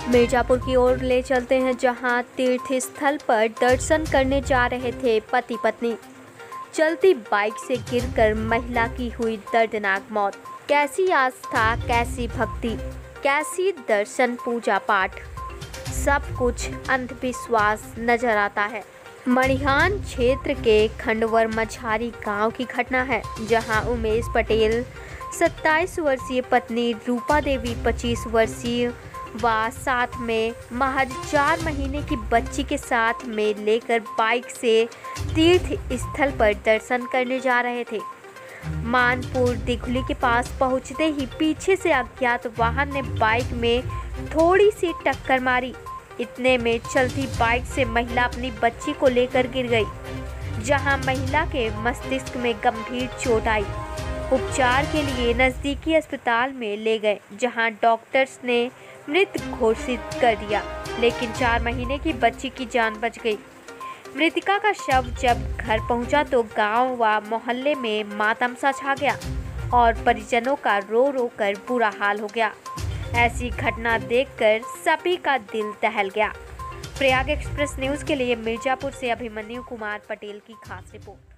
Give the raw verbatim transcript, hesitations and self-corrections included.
मिर्जापुर की ओर ले चलते हैं, जहां तीर्थ स्थल पर दर्शन करने जा रहे थे पति पत्नी। चलती बाइक से गिरकर महिला की हुई दर्दनाक मौत। कैसी आस्था, कैसी भक्ति, कैसी दर्शन पूजा पाठ, सब कुछ अंधविश्वास नजर आता है। मणिहान क्षेत्र के खंडवर मझारी गांव की घटना है, जहां उमेश पटेल सत्ताईस वर्षीय पत्नी रूपा देवी पच्चीस वर्षीय व साथ में महज चार महीने की बच्ची के साथ में लेकर बाइक से तीर्थ स्थल पर दर्शन करने जा रहे थे। मानपुर दिघुली के पास पहुंचते ही पीछे से अज्ञात वाहन ने बाइक में थोड़ी सी टक्कर मारी। इतने में चलती बाइक से महिला अपनी बच्ची को लेकर गिर गई, जहां महिला के मस्तिष्क में गंभीर चोट आई। उपचार के लिए नजदीकी अस्पताल में ले गए, जहां डॉक्टर्स ने मृत घोषित कर दिया, लेकिन चार महीने की बच्ची की जान बच गई। मृतका का शव जब घर पहुंचा तो गांव व मोहल्ले में मातम सा छा गया और परिजनों का रो रो कर बुरा हाल हो गया। ऐसी घटना देखकर सभी का दिल दहल गया। प्रयाग एक्सप्रेस न्यूज़ के लिए मिर्जापुर से अभिमन्यु कुमार पटेल की खास रिपोर्ट।